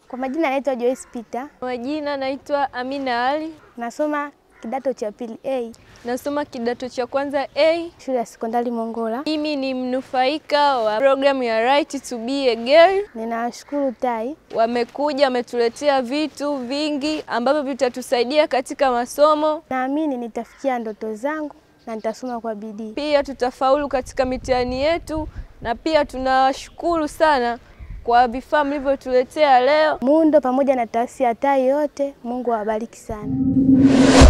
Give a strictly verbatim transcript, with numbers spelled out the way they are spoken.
Kwa majina naitwa Joyce Peter. Kwa majina naitwa Amina Ali. Nasoma kidato cha pili A. Nasoma kidato cha kwanza A, shule ya sekondari Mongola. Mimi ni mnufaika wa programu ya Right to be a Girl. Ninawashukuru T A I. Wamekuja wametuletea vitu vingi ambavyo vitatusaidia katika masomo. Naamini nitafikia ndoto zangu na nitasoma kwa bidii. Pia tutafaulu katika mitihani yetu, na pia tunawashukuru sana kwa vifaa mlivyotuletea leo. Muundo pamoja na taasisi ya T A I yote, Mungu awabariki sana.